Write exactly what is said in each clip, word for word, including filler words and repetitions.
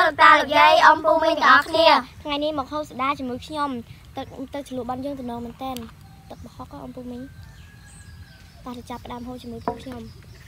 តាលោកយាយអំពូមីងទាំងអស់គ្នាថ្ងៃនេះមកហូបស្ដាជាមួយខ្ញុំទឹកទឹកជ្រលក់បានយើងទៅនងមែនតើទឹកប្រហុកអំពូមីងតោះទៅចាប់ផ្ដើមហូបជាមួយពួកខ្ញុំ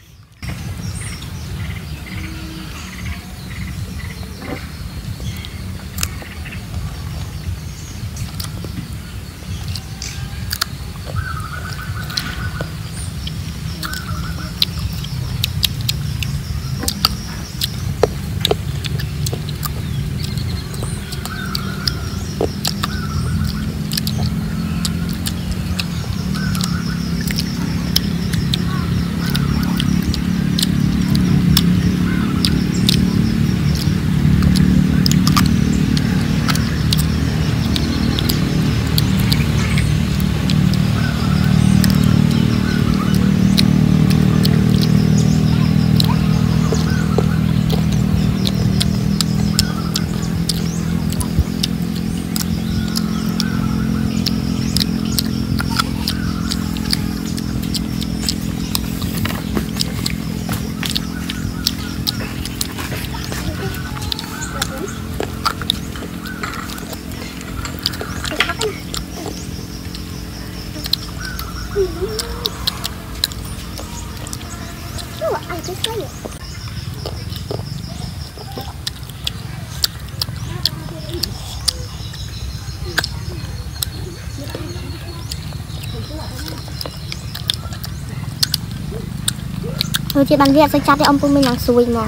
Thôi chị bàn việc sẽ chặt thì ông Pung mình đang xui mà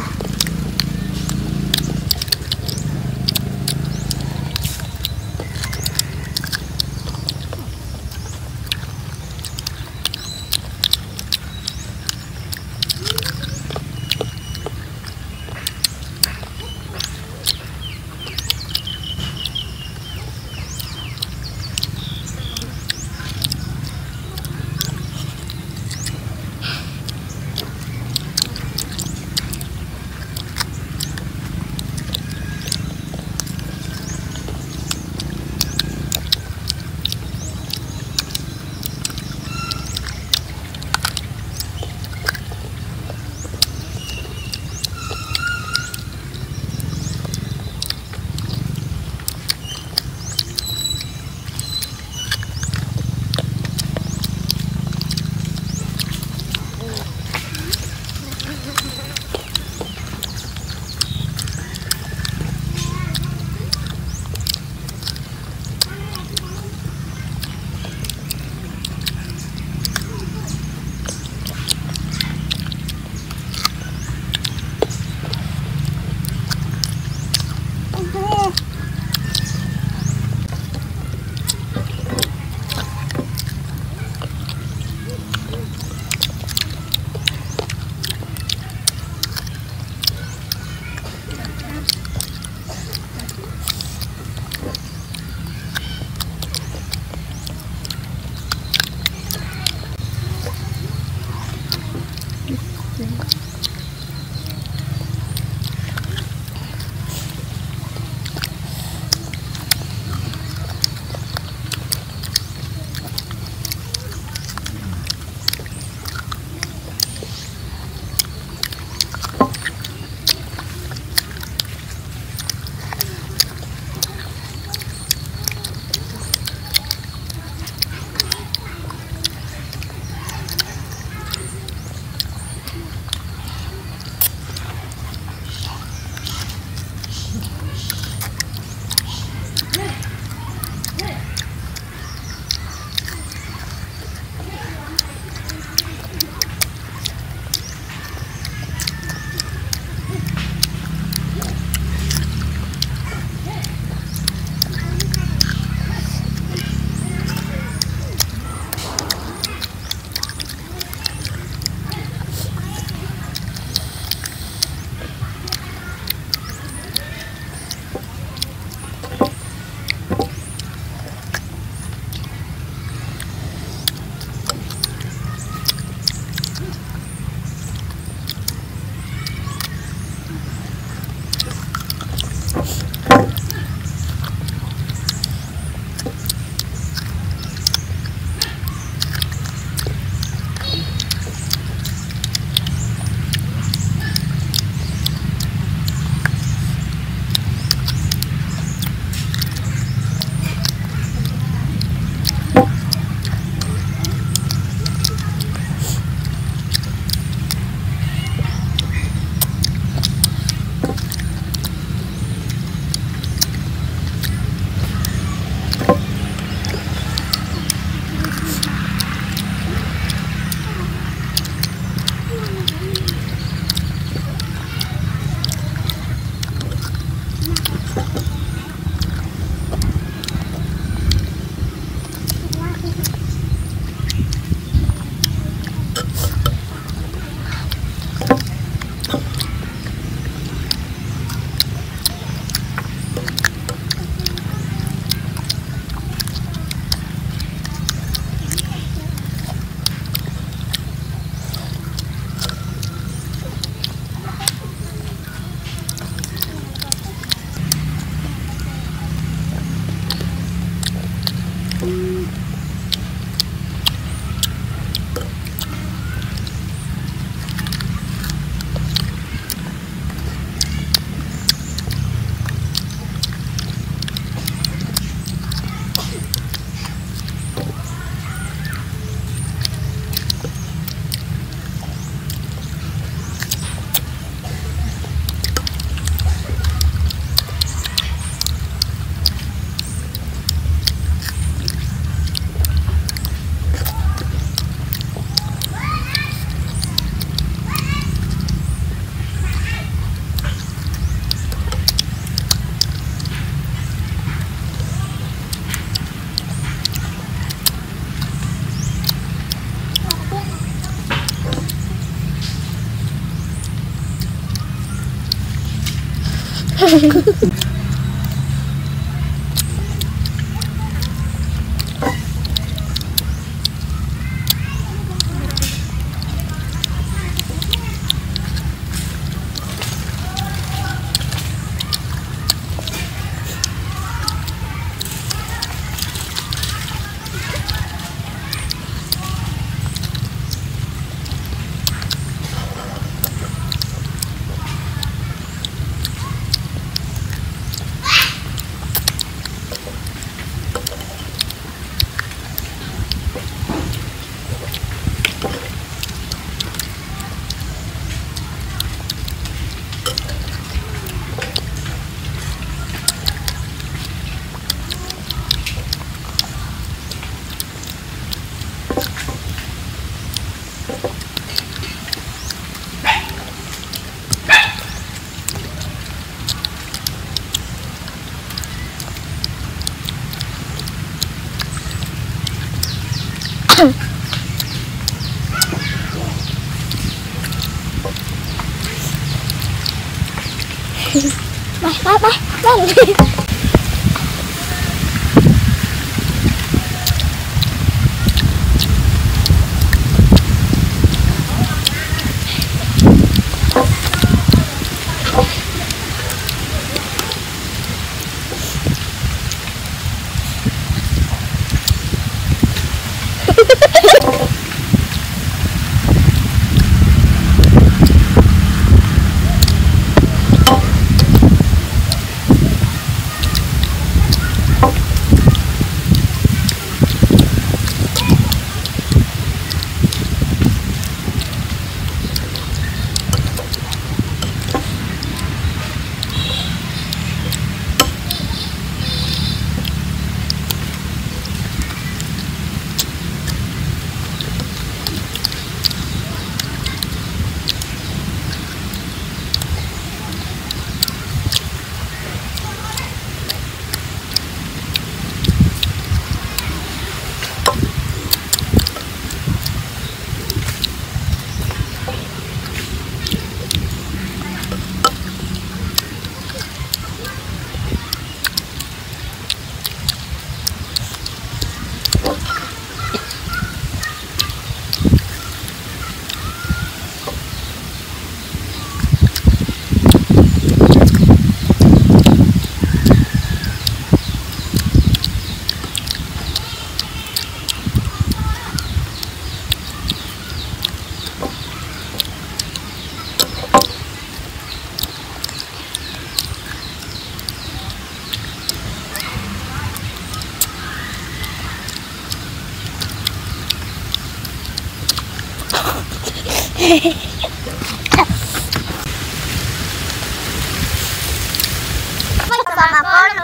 ไปไปไปไป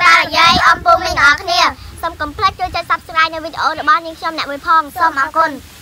សូមកុំភ្លេចចូលចុច Subscribe នៅវីដេអូរបស់នាងខ្ញុំអ្នកមួយផងសូមអរគុណ